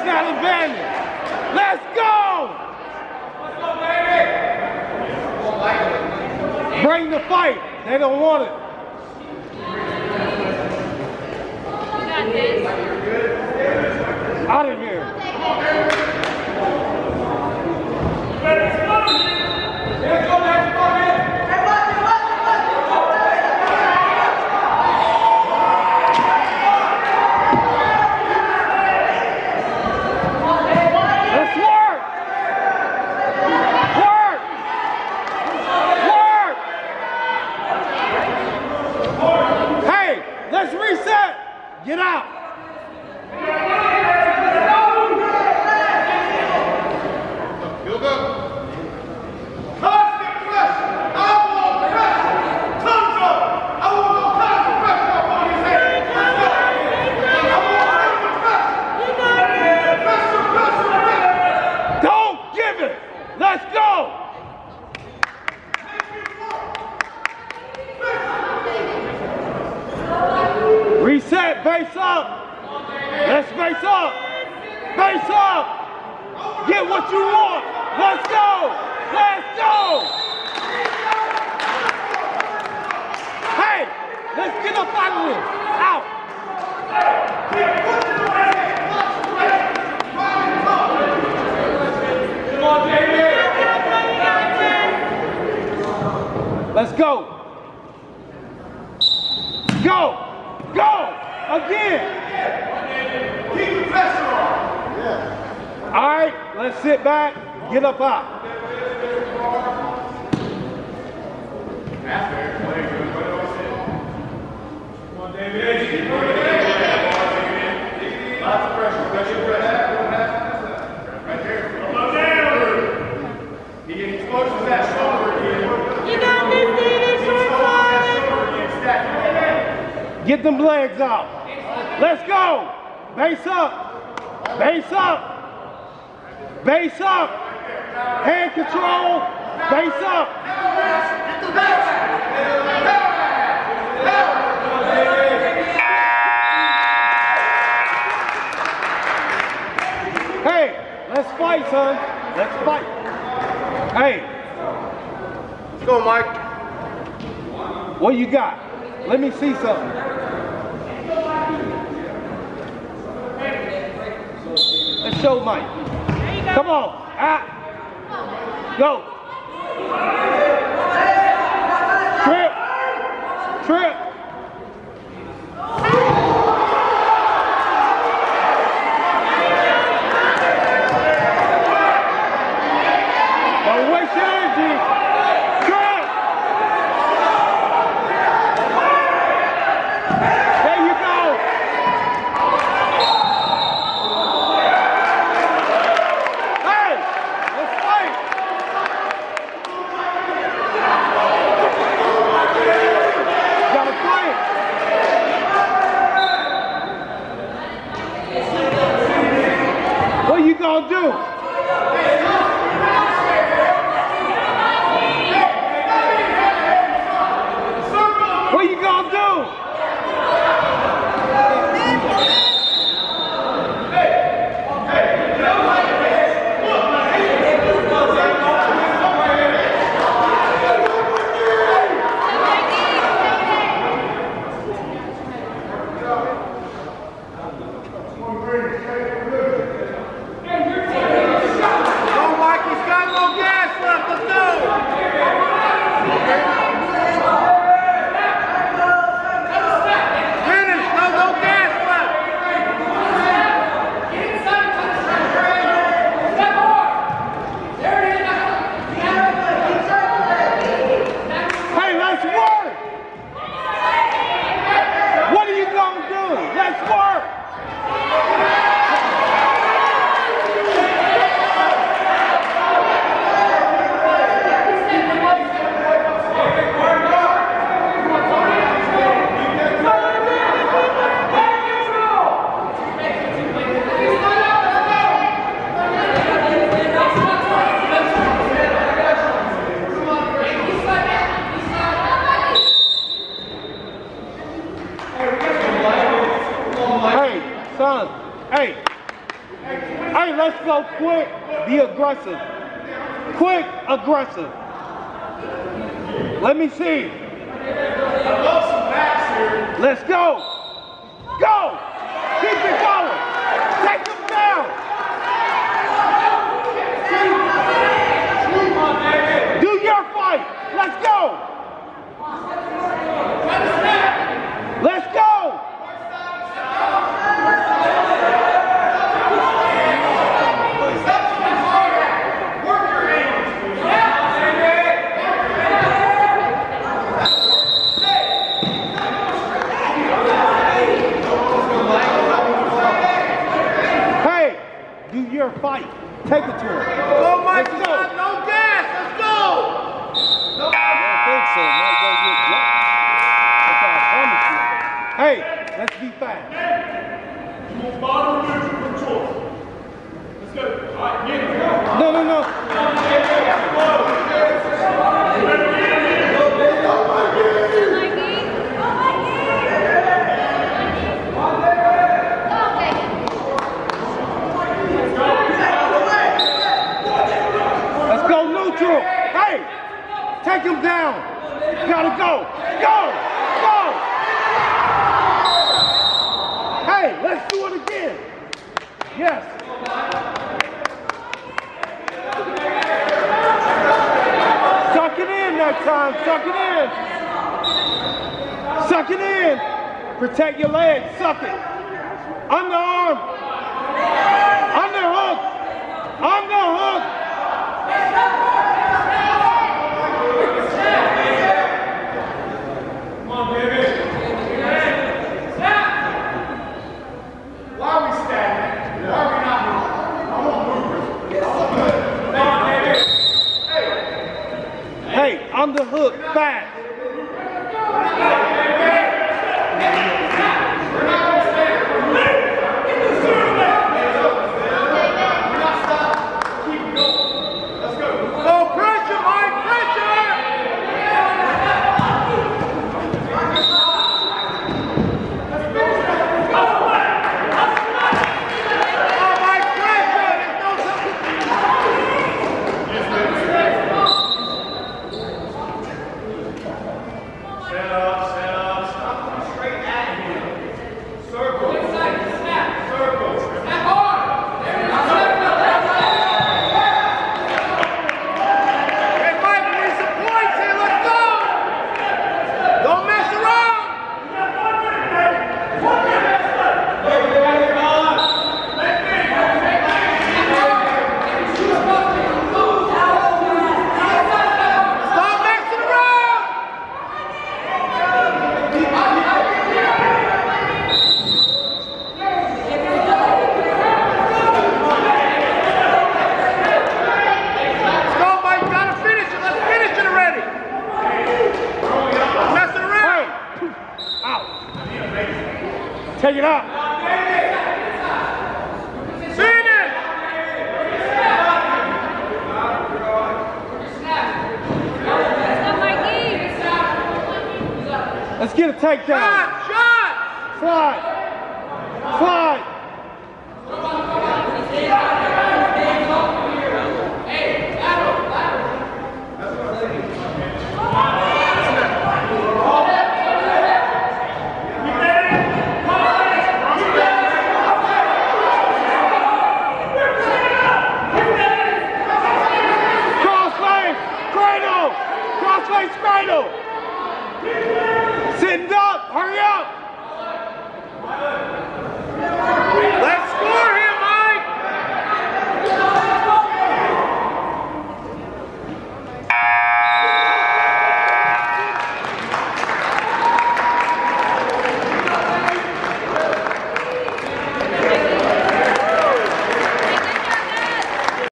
got advantage. Let's go! Bring the fight. They don't want it. Out of here. Let's reset. Get out. Feel good. Constant pressure. I want pressure. Tongues up. I want no constant pressure up on his head. I want pressure. Pressure. Don't give it. Let's go. Reset, base up. Let's base up. Base up. Get what you want. Let's go. Let's go. Hey, let's get up out of this. Out. Come on, David. Let's go. Go. Go! Again! Keep the pressure on. Yeah. All right, let's sit back, get up out. Come on, David. Lots of pressure. Pressure. Right there. Come on down. He exposes that shoulder again. You got this, David. Short side. Get them legs out. Let's go. Base up. Base up. Base up. Hand control. Base up. Hey, let's fight, son. Let's fight. Hey. Let's go, Mike. What you got? Let me see something. Let's show Mike. Come on. Ah. Go. Trip. Trip. Don't waste your energy. Trip. There you go. Hey, let's fight. Gotta fight. What you gonna do? What you gonna do? Go, Mike. He's got no gas left. Let's go. Finish. No gas left. Hey, let's work. What are you gonna do? Let's work. Hey, son. Hey. Hey, let's go quick. Be aggressive. Quick, aggressive. Let me see. Let's go. Go. Keep it going. Take them down. Do your fight. Let's go. Let's go. Your fight. Take it to him. Go, Mike. Let's go. No gas. Let's go. I don't think so. Mike gonna get dropped. That's all I promise you. Hey, let's be fast. You want bottom or neutral? Good choice. Let's go. All right, get it. No, no, no. Hey, take him down. Gotta go. Go. Go. Hey, let's do it again. Yes. Suck it in that time. Suck it in. Suck it in. Protect your legs. Suck it. Underarm. Underhook. Underhook. Hey, on the hook, fast. Take it out. Let's get a takedown. Shot! Slide. Slide. Cradle! Sitting up! Hurry up!